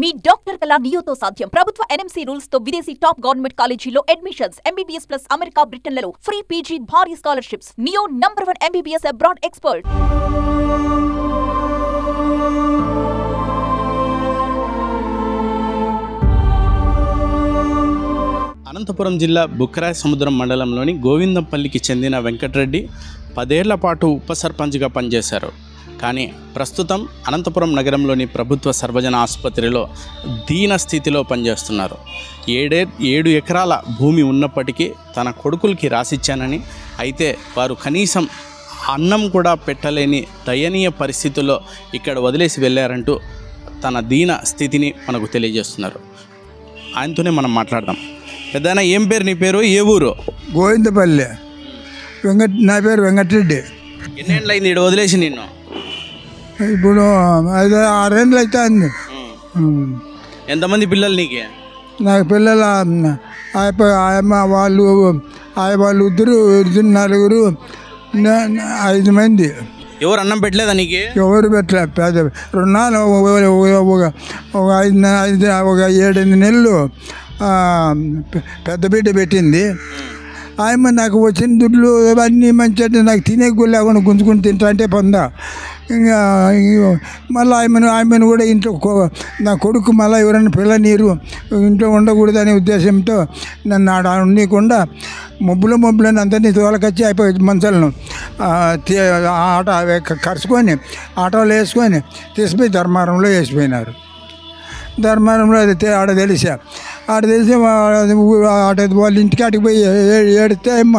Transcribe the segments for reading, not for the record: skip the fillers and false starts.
మీ doctor కళ నియోతో సాధ్యం. ప్రభుత్వ NMC రూల్స్ తో విదేశీ టాప్ గవర్నమెంట్ కాలేజీలో అడ్మిషన్స్, MBBS ప్లస్ అమెరికా బ్రిటన్లలో ఫ్రీ PG భారీ scholarships. Neo #1 MBBS abroad expert. Anantapuram జిల్లా బుక్కరాయ సముద్రం మండలంలోని గోవిందంపల్లికి చెందిన వెంకటరెడ్డి 10 ఏళ్ల పాటు ఉపసర్పంచ్గా పనిచేశారు. కానీ ప్రస్తుతం అనంతపురం నగరంలోని ప్రభుత్వ సర్వజన ఆసుపత్రిలో దీన స్థితిలో పనిచేస్తున్నారు. 7 ఎకరాల భూమి ఉన్నప్పటికీ తన కొడుకులకి రాసిచ్చానని, అయితే వారు కనీసం అన్నం కూడా పెట్టలేని దయనీయ పరిస్థితుల్లో ఇక్కడ వదిలేసి వెళ్ళారంటూ తన దీన స్థితిని మనకు తెలియజేస్తున్నారు. ఆయనతోనే మనం మాట్లాడదాం. పెద్దనా, ఏం పేరు నీ పేరు, ఏ ఊరు? గోవిందపల్లి. నా పేరు వెంకటరెడ్డి. ఎన్నేళ్ళు అయింది ఇక్కడ వదిలేసి నిన్ను? ఇప్పుడు 5-6 ఏళ్ళు అవుతుంది. ఎంతమంది పిల్లలు నీకు? నాకు పిల్లలు వాళ్ళు ఇద్దరు 4, 5 మంది. ఎవరు అన్నం పెట్టలేదా నీకు? ఎవరు పెట్టలేదు. పెద్ద 7-8 నెలలు పెద్ద బిడ్డ పెట్టింది. ఆయమ్మ నాకు వచ్చిన దుడ్లు అన్నీ మంచి అంటే నాకు తినే లేకుండా గుంజుకుని తింటా అంటే పొందా. ఇంకా మళ్ళీ ఆయమ్మను కూడా ఇంట్లో నా కొడుకు మళ్ళీ ఎవరైనా పిల్లనీరు ఇంట్లో ఉండకూడదనే ఉద్దేశంతో నన్ను ఆడ ఉండకుండా మబ్బులని అందరినీ తోలకొచ్చి అయిపోయి మంచాలను ఆట కరుచుకొని ఆటోలో వేసుకొని తీసుకుపోయి ధర్మారంలో వేసిపోయినారు. ధర్మారంలో ఆడ తెలిసా. వాళ్ళ ఇంటికి అటుకు పోయి ఏడితే అమ్మ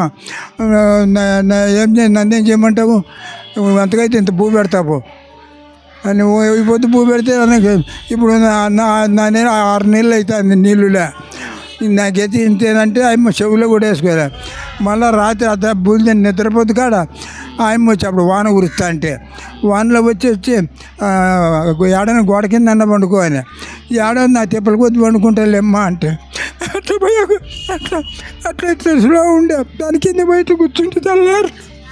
నన్నేం చేయమంటావు, అంతకైతే ఇంత భూ పెడతావు అని పొద్దు భూ పెడితే ఇప్పుడు నా 6 నెలలు అవుతుంది నీళ్ళులే. నాకైతే ఇంతేనంటే ఆయమ్మ చెవులో కూడా వేసుకోలే. మళ్ళీ రాత్రి అంత భూమి నిద్రపోతు కాడ ఆయమ్మ వచ్చి అప్పుడు వాన కురుస్తా అంటే వానలో వచ్చి ఏడైనా గోడ కింద అన్న పండుకో అని, ఏడాది నా తిప్పలు కొద్ది పండుకుంటాలేమ్మా అంటే అట్లా పోయి అట్లా తెలుసులో ఉండే దాని కింద బయట కూర్చుంటే తెల్లారు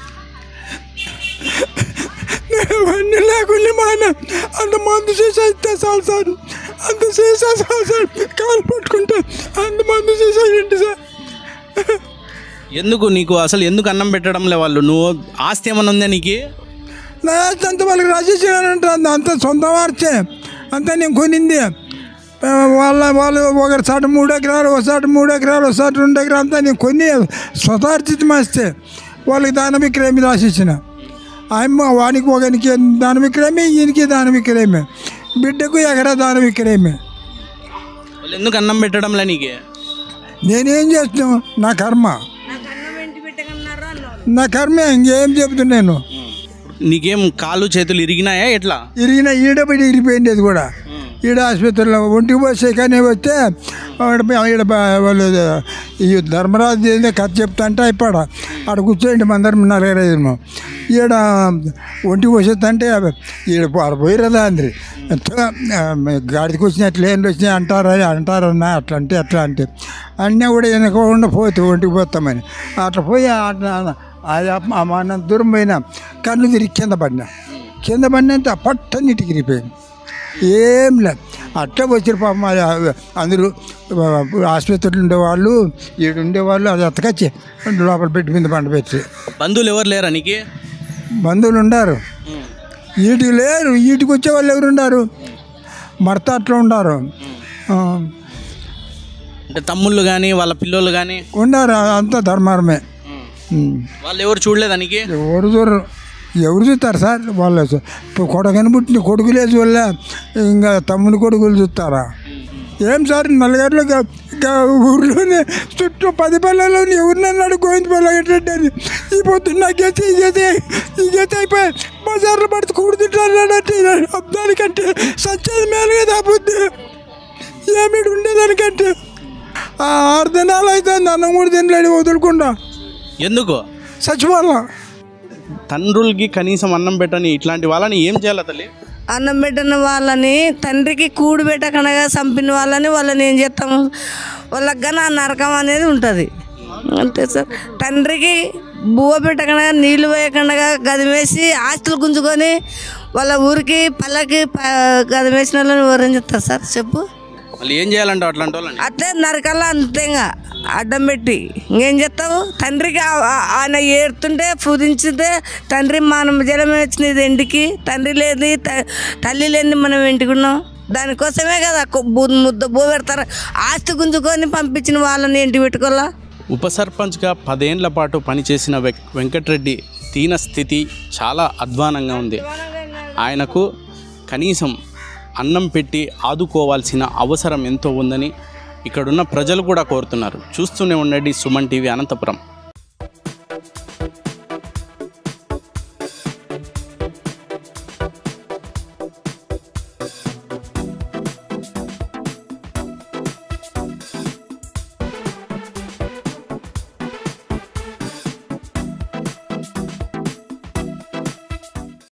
అన్నీ లేకుండా మాన అంత మందు చేసేస్తే చాలు సార్, అంత చేసా చాలు సార్, కాలు పట్టుకుంటే అంత మందు చేసేయండి సార్. ఎందుకు నీకు అసలు ఎందుకు అన్నం పెట్టడంలే వాళ్ళు? నువ్వు ఆస్తి ఏమన్నా ఉందా నీకు? నా ఆస్తి అంతా వాళ్ళకి రాసేసానంటే అంత సొంత వార్చే అంతా నేను కొనింది. వాళ్ళు ఒకరి సాటి 3 ఎకరాలు, ఒకసారి 3 ఎకరాలు, ఒకసారి 2 ఎకరాలు అంతా నేను కొన్ని స్వతార్జితం వస్తే వాళ్ళకి దాన విక్రయమి రాసిచ్చిన. ఆయమ్మ వానికి ఒకనికి దాన విక్రయమే, ఈయనకి దాన విక్రయమే, బిడ్డకు ఎకరా దాన విక్రయమే. వాళ్ళు ఎందుకు అన్నం పెట్టడంలే నీకు? నేనేం చేస్తాను, నా కర్మ, నా కర్మ, ఇంకేం చెబుతున్నాను. నీకేం కాళ్ళు చేతులు ఇరిగినాయా? ఎట్లా ఇరిగినా? ఈడబడి ఇరిగిపోయింది. అది కూడా ఈడ ఆసుపత్రిలో ఒంటికి పోసే కానీ వస్తే ఈడ వాళ్ళు ఈ ధర్మరాజు కథ చెప్తా అంటే అయిపోయాడ ఆడ కూర్చోండి మందరం 4-5 ఈడ ఒంటికి పోసేస్తే ఈడ పోయిరదా అందరి గాడికి వచ్చినట్లు ఏంటి వచ్చినాయి అంటారన్నా అట్లా అంటే అన్నీ కూడా వెనకుండా పోతే ఒంటికి పోతామని అట్లా పోయి మన దూరం పోయినా కళ్ళు తిరిగి కింద పడినంత పట్టన్నిటికి ఇరిగిపోయింది. ఏం లేదు. అట్లా వచ్చారు పాపం అందరూ ఆసుపత్రులు ఉండేవాళ్ళు, ఈడు ఉండేవాళ్ళు, అది అత్తకొచ్చి లోపల పెట్టి మీద పంట పెట్టి. బంధువులు ఎవరు లేరా నీకు? బంధువులు ఉండారు, వీటికి లేరు. వీటికి వచ్చేవాళ్ళు ఎవరు ఉండారు? భర్త అట్లా ఉండారు. అంటే తమ్ముళ్ళు కానీ వాళ్ళ పిల్లలు కానీ ఉండారు. అంతా ధర్మారమే. వాళ్ళు ఎవరు చూడలేదా నీకు? ఎవరు చూస్తారు సార్? వాళ్ళు కొడుకని పుట్టిన కొడుకులే చూడలే, ఇంకా తమ్ముని కొడుకులు చూస్తారా? ఏం సార్, నలుగురిలో ఊర్లోనే చుట్టూ 10 పల్లెల్లోని ఎవరినన్నాడు గోవిందపల్లి అని ఈ పొద్దున్న నాకేసి ఈగేసి అయిపోయి బజార్లో పడితే కూడుతుంటానంటే దానికంటే సచ్చేది మేలు కదా బుద్ధి ఏమిటి ఉండేదానికంటే. 6 దినాలు అవుతుంది అన్నం కూడా తినలేడు వదులుకుండా. ఎందుకు? చచ్చిపోవాలా? తండ్రులకి కనీసం అన్నం పెట్టని ఇట్లాంటి వాళ్ళని ఏం చేయాలి తల్లి? అన్నం పెట్టిన వాళ్ళని, తండ్రికి కూడు పెట్టకనగా చంపిన వాళ్ళని ఏం చేస్తాము? వాళ్ళకి కానీ ఆ నరకం అనేది ఉంటుంది అంతే సార్. తండ్రికి బువ్వ పెట్టకుండా, నీళ్లు వేయకుండా, గది వేసి ఆస్తులు గుంజుకొని వాళ్ళ ఊరికి పల్లకి గదం వేసిన వాళ్ళని ఎవరేం చెప్తారు సార్ చెప్పు. మళ్ళీ ఏం చేయాలంటే అట్లాంటి వాళ్ళని అట్లే నరకల్లా అంతేగా అడ్డం పెట్టి ఇంకేం చేస్తావు. తండ్రికి ఆయన ఏడుతుంటే పూజించితే తండ్రి మనం జలం వచ్చినది ఇంటికి, తండ్రి లేని తల్లి లేని మనం ఎంటుకున్నాం. దానికోసమే కదా ముద్ద బో పెడతారు. ఆస్తి గుంజుకొని పంపించిన వాళ్ళని ఇంటి పెట్టుకోవాలా. ఉప సర్పంచ్గా 10 ఏళ్ల పాటు పనిచేసిన వెంకటరెడ్డి దీన స్థితి చాలా అధ్వానంగా ఉంది. ఆయనకు కనీసం అన్నం పెట్టి ఆదుకోవాల్సిన అవసరం ఎంతో ఉందని ఇక్కడున్న ప్రజలు కూడా కోరుతున్నారు. చూస్తూనే ఉండండి సుమన్ టీవీ అనంతపురం.